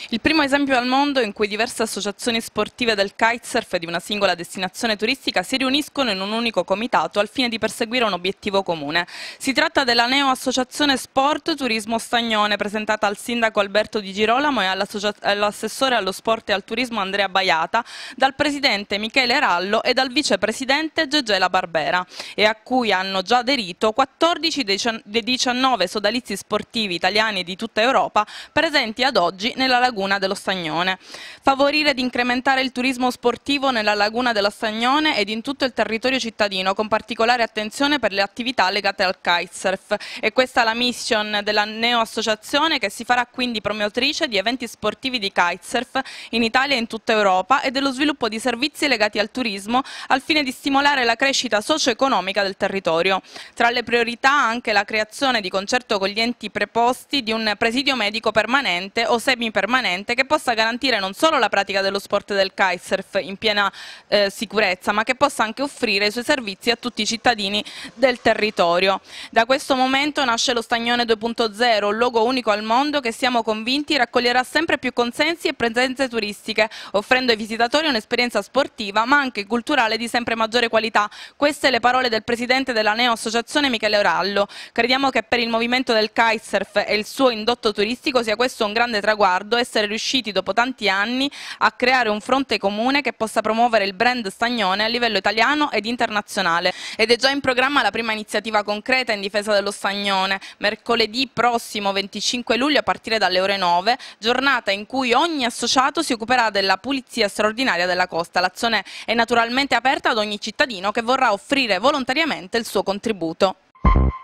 Il primo esempio al mondo in cui diverse associazioni sportive del kitesurf e di una singola destinazione turistica si riuniscono in un unico comitato al fine di perseguire un obiettivo comune. Si tratta della neo-associazione Sport Turismo Stagnone, presentata al sindaco Alberto Di Girolamo e all'assessore allo sport e al turismo Andrea Baiata, dal presidente Michele Rallo e dal vicepresidente Gegela Barbera, e a cui hanno già aderito 14 dei 19 sodalizi sportivi italiani di tutta Europa presenti ad oggi nella laguna dello Stagnone. Favorire ed incrementare il turismo sportivo nella laguna dello Stagnone ed in tutto il territorio cittadino, con particolare attenzione per le attività legate al kitesurf. E questa è la mission della neo-associazione, che si farà quindi promotrice di eventi sportivi di kitesurf in Italia e in tutta Europa e dello sviluppo di servizi legati al turismo al fine di stimolare la crescita socio-economica del territorio. Tra le priorità anche la creazione, di concerto con gli enti preposti, di un presidio medico permanente o semipermanente che possa garantire non solo la pratica dello sport del kitesurf in piena sicurezza, ma che possa anche offrire i suoi servizi a tutti i cittadini del territorio. Da questo momento nasce lo Stagnone 2.0, un luogo unico al mondo che siamo convinti raccoglierà sempre più consensi e presenze turistiche, offrendo ai visitatori un'esperienza sportiva ma anche culturale di sempre maggiore qualità. Queste le parole del presidente della neo-associazione Michele Rallo. Crediamo che per il movimento del kitesurf e il suo indotto turistico sia questo un grande traguardo, essere riusciti dopo tanti anni a creare un fronte comune che possa promuovere il brand Stagnone a livello italiano ed internazionale. Ed è già in programma la prima iniziativa concreta in difesa dello Stagnone, mercoledì prossimo 25 luglio a partire dalle ore 9, giornata in cui ogni associato si occuperà della pulizia straordinaria della costa. L'azione è naturalmente aperta ad ogni cittadino che vorrà offrire volontariamente il suo contributo.